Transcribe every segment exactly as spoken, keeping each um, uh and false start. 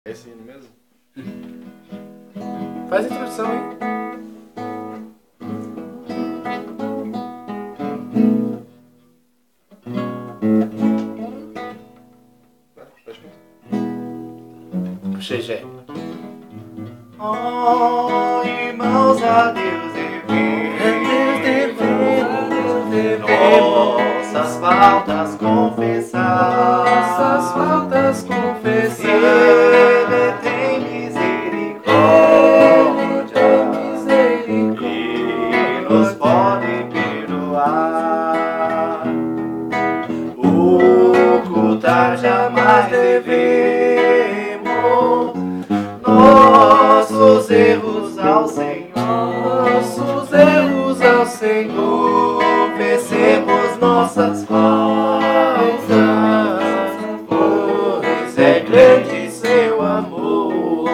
É esse hino mesmo? Faz a introdução aí. Puxei já. Oh, irmãos, a Deus devemos, nossas faltas confessar, Nossas faltas confessar. Ele tem misericórdia, e nos pode perdoar. Ocultar jamais devemos nossos erros ao Senhor, Nossos erros ao Senhor. confessemos nossas faltas, pois é grande seu amor.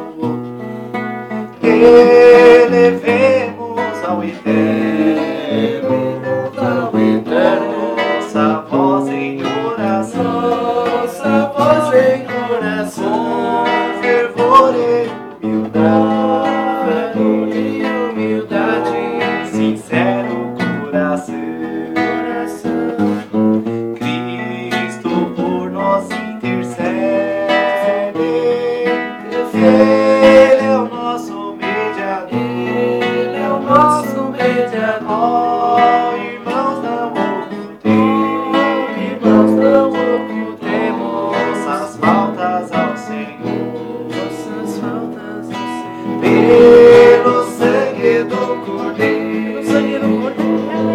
Elevemos ao eterno, Ao eterno. nossa voz em oração, Nossa voz em oração. com fervor e humildade, E humildade. sincero coração. Cristo por nós intercede, Ele é o nosso mediador. Ele é o nosso mediador. Oh, irmãos, não ocultemos, Irmãos, não ocultemos nossas faltas ao Senhor, nossas faltas ao Senhor. pelo sangue do Cordeiro. Sangue do Cordeiro.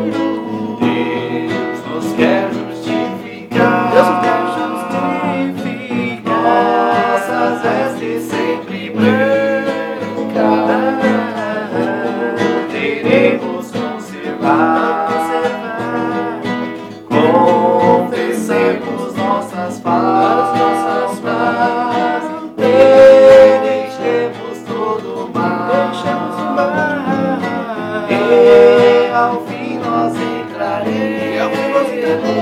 Deus nos quer justificar, Deus nos quer justificar. nossas vestes sempre brancas teremos conservar. Confessemos nossas faltas, nossas faltas, e deixemos todo o mal. Deixemos o mar. E ao fim nós entraremos